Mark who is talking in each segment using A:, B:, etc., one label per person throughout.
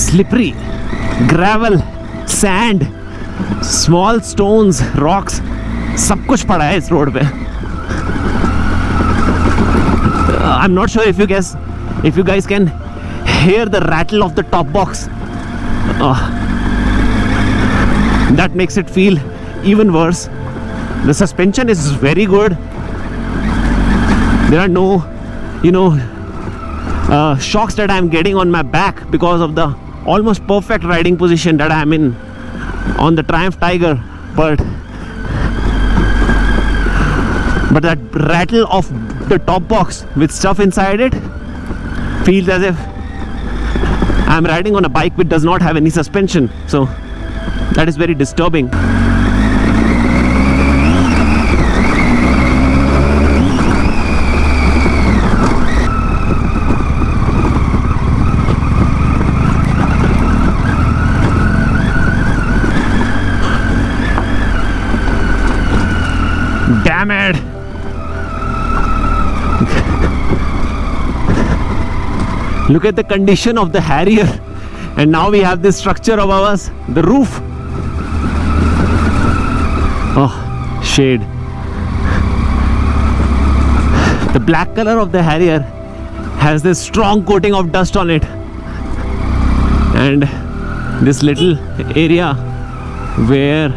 A: slippery, gravel, sand, small stones, rocks, सब कुछ पड़ा है इस रोड पे. I'm not sure if you guys can hear the rattle of the top box. That makes it feel even worse. The suspension is very good. There are no, shocks that I'm getting on my back because of the almost perfect riding position that I'm in on the Triumph Tiger. But that rattle of the top box with stuff inside it feels as if I'm riding on a bike which does not have any suspension. So that is very disturbing. Damn it! Look at the condition of the Harrier, and now we have this structure above us, the roof. Oh, shade. The black color of the Harrier has this strong coating of dust on it, and this little area where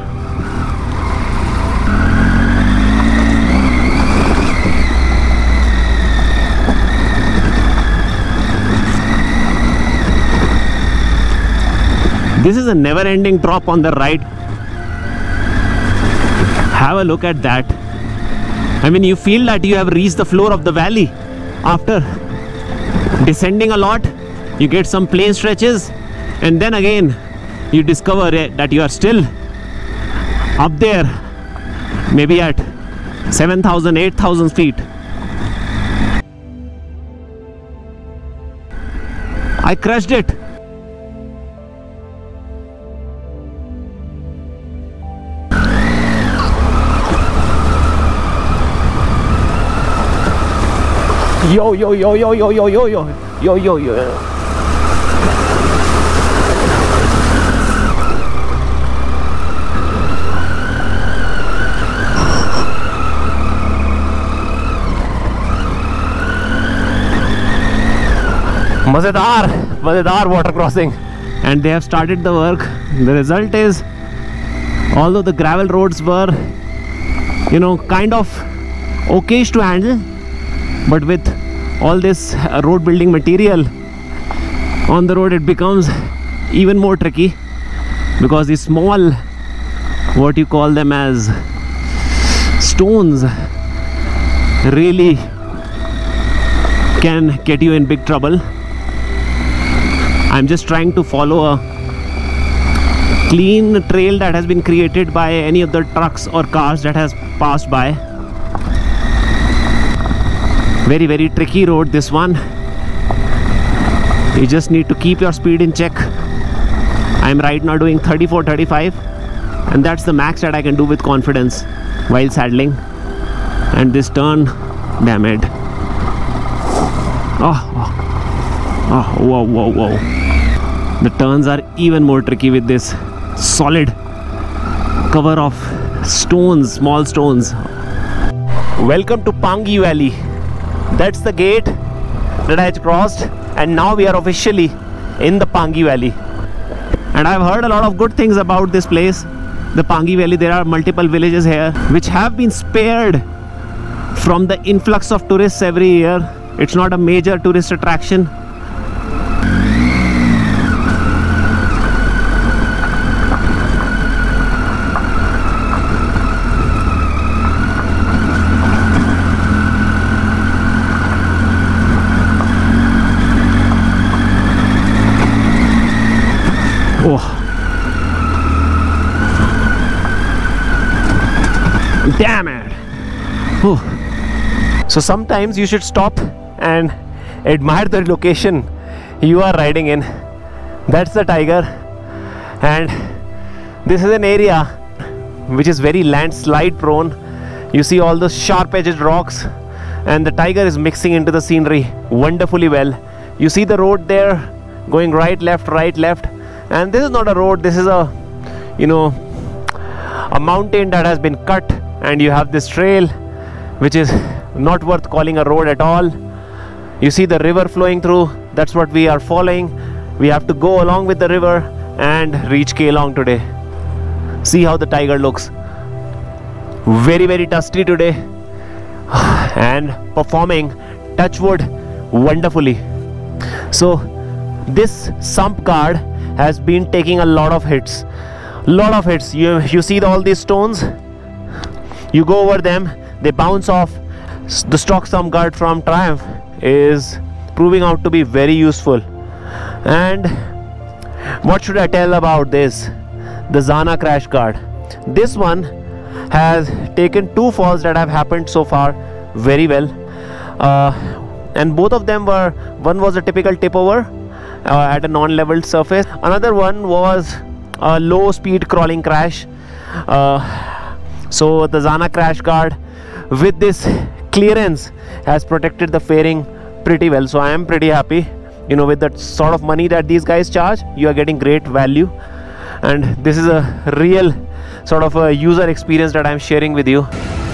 A: this is a never-ending drop on the right. Have a look at that. I mean, you feel that you have reached the floor of the valley. After descending a lot, you get some plain stretches, and then again you discover that you are still up there, maybe at 7,000, 8,000 feet. I crushed it. Yo, yo, yo, yo, yo, yo, yo, yo, yo, yo, yo. Mazedar water crossing. And they have started the work. The result is, although the gravel roads were, kind of okayish to handle, but with all this road building material on the road, it becomes even more tricky, because these small, what you call them as stones, really can get you in big trouble. I'm just trying to follow a clean trail that has been created by any of the trucks or cars that has passed by. Very, very tricky road, this one. You just need to keep your speed in check. I'm right now doing 34, 35, and that's the max that I can do with confidence while saddling. And this turn, damn it. Oh, whoa, whoa, whoa. The turns are even more tricky with this solid cover of stones, small stones. Welcome to Pangi Valley. That's the gate that I crossed, and now we are officially in the Pangi Valley. And I've heard a lot of good things about this place, the Pangi Valley. There are multiple villages here which have been spared from the influx of tourists every year. It's not a major tourist attraction. Damn it. So sometimes you should stop and admire the location you are riding in. That's the Tiger, and this is an area which is very landslide prone. You see all those sharp edged rocks, and the Tiger is mixing into the scenery wonderfully well. You see the road there going right, left, and this is not a road. This is a, you know, a mountain that has been cut, and you have this trail which is not worth calling a road at all. You see the river flowing through. That's what we are following. We have to go along with the river and reach Kelong today. See how the tiger looks. Very, very dusty today, and performing, touch wood, wonderfully. So this sump guard has been taking a lot of hits. You see all these stones, you go over them, they bounce off. The stock sump guard from Triumph is proving out to be very useful. And what should I tell about this? The Zana crash guard. This one has taken 2 falls that have happened so far very well, and both of them were, one was a typical tip over at a non-leveled surface, another one was a low speed crawling crash. So the Zana crash guard with this clearance has protected the fairing pretty well. So I am pretty happy. You know, with that sort of money that these guys charge, you are getting great value, and this is a real sort of a user experience that I am sharing with you.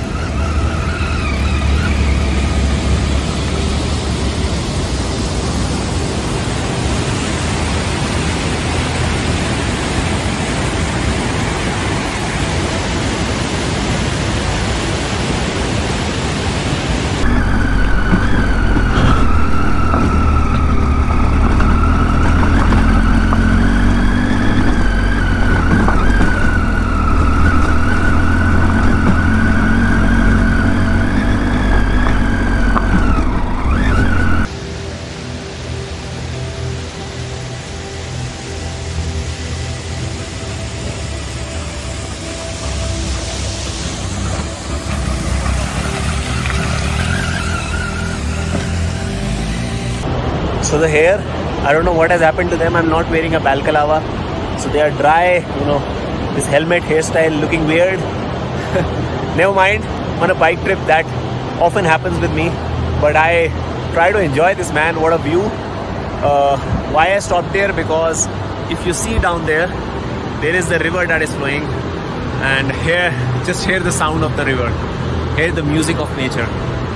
A: So the hair, I don't know what has happened to them. I'm not wearing a balaclava, so they are dry. You know, this helmet hairstyle looking weird. Never mind, on a bike trip that often happens with me, but I try to enjoy this, man. What a view. Why I stopped there? Because if you see down there, there is the river that is flowing, and here, just hear the sound of the river, hear the music of nature.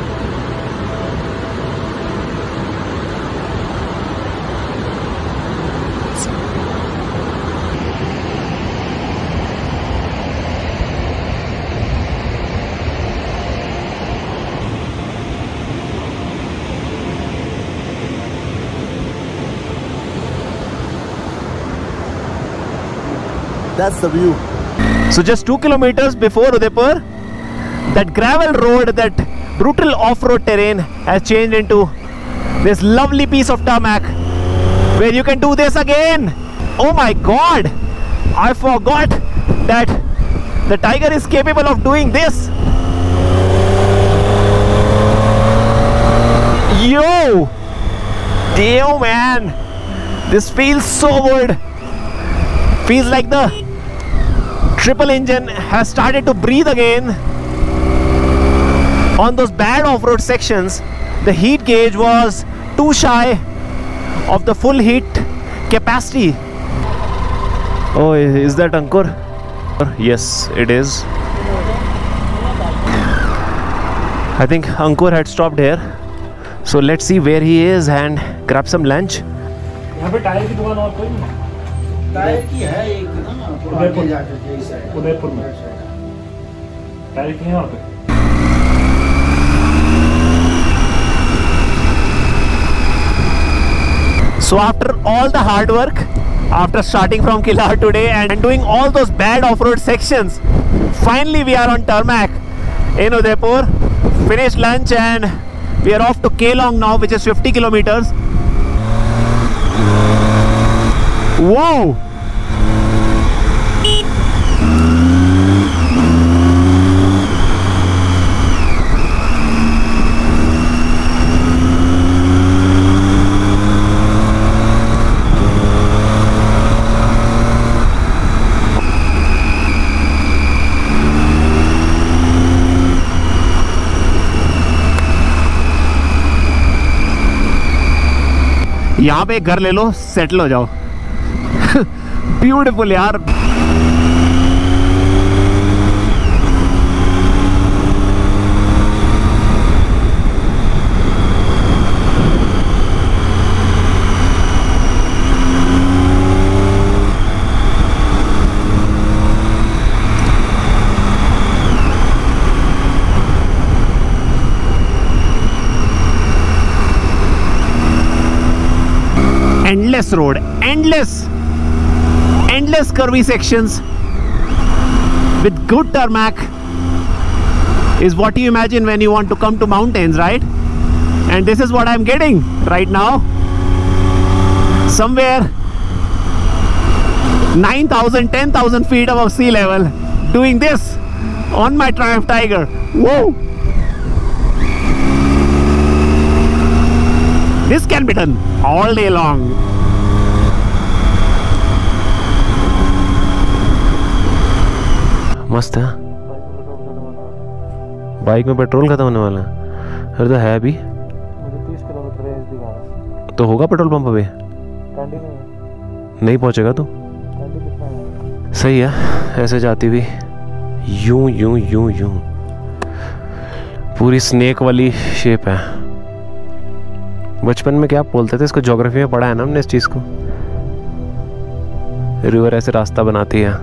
A: That's the view. So just 2 kilometers before Udaipur, that gravel road, that brutal off-road terrain has changed into this lovely piece of tarmac where you can do this again. Oh my god, I forgot that the Tiger is capable of doing this. Yo, damn man, this feels so good. Feels like the triple engine has started to breathe again. On those bad off-road sections, the heat gauge was too shy of the full heat capacity. Oh, is that Ankur? Yes, it is. I think Ankur had stopped here. So let's see where he is and grab some lunch.
B: यहाँ पे tyre की दुकान और कोई नहीं?
C: Tyre की है एक ना,
B: उदयपुर में टायर की है वहाँ पे।
A: So after all the hard work, after starting from Kilar today and doing all those bad off-road sections, finally we are on tarmac in Udaipur. Finished lunch and we are off to Kelong now, which is 50 kilometers. Whoa! यहाँ पे एक घर ले लो, settle हो जाओ। Beautiful यार। Endless road, endless curvy sections with good tarmac is what you imagine when you want to come to mountains, right? And this is what I'm getting right now. Somewhere 9,000, 10,000 feet above sea level, doing this on my Triumph Tiger. Whoa! This can be done all day long. मस्त है। Bike में petrol खत्म होने वाला है। अरे तो है अभी,
B: मुझे 30 किलोमीटर रेंज दिखा रहा है।
A: तो होगा पेट्रोल पंप पे? नहीं पहुंचेगा तू? सही है, ऐसे जाती हुई यूं यूं यूं यूं, पूरी स्नेक वाली शेप है। बचपन में क्या बोलते थे इसको, ज्योग्राफी में पढ़ा है ना हमने इस चीज़ को। रिवर ऐसे रास्ता बनाती है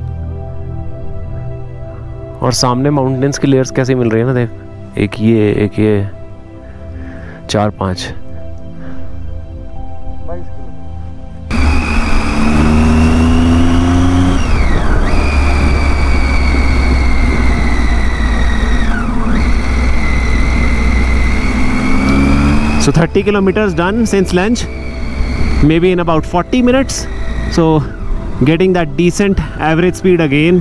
A: और सामने माउंटेन्स की लेयर्स कैसी मिल रही है ना, देख, एक ये 4-5। So 30 kilometers done since lunch, maybe in about 40 minutes. So getting that decent average speed again,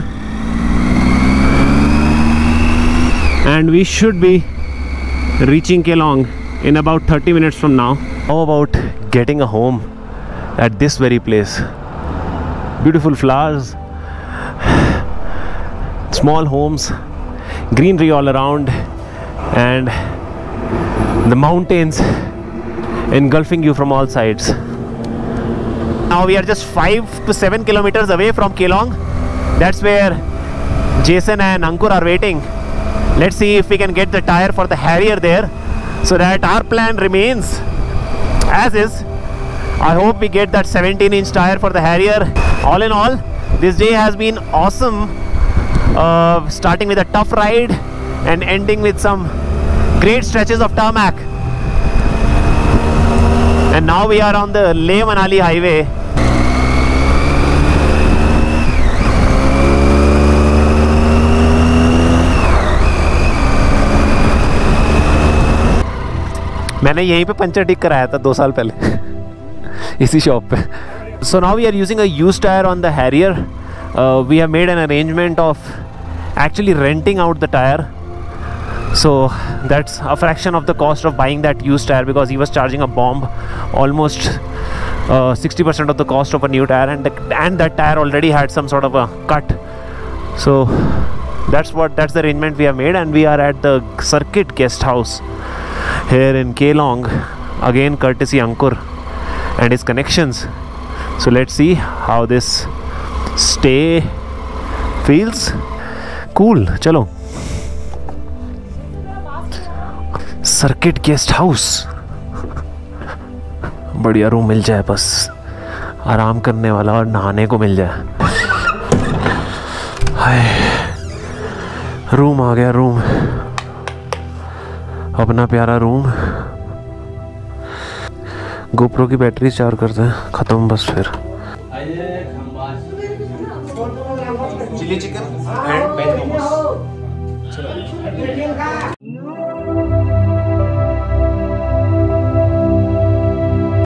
A: and we should be reaching Kelong in about 30 minutes from now. How about getting a home at this very place? Beautiful flowers, small homes, greenery all around, and the mountains engulfing you from all sides. Now we are just 5 to 7 kilometers away from Kelong. That's where Jason and Ankur are waiting. Let's see if we can get the tire for the Harrier there, so that our plan remains as is. I hope we get that 17-inch tire for the Harrier. All in all, this day has been awesome, starting with a tough ride and ending with some great stretches of tarmac. And now we are on the Leh-Manali highway. मैंने यहीं पे puncture ठीक कराया था 2 साल पहले इसी shop पे. So now we are using a used tire on the Harrier. We have made an arrangement of actually renting out the tire. So that's a fraction of the cost of buying that used tire, because he was charging a bomb almost 60% of the cost of a new tire, and that tire already had some sort of a cut. So that's the arrangement we have made, and we are at the Circuit Guest House here in Kelong, again courtesy Ankur and his connections. So let's see how this stay feels. Cool, chalo. Circuit guest house, बढ़िया room मिल जाए, बस आराम करने वाला और नहाने को मिल जाए. हाय, रूम आ गया, रूम, अपना प्यारा रूम. गोप्रो की बैटरी चार्ज करते हैं, खत्म बस. फिर chilli chicken and veg momos.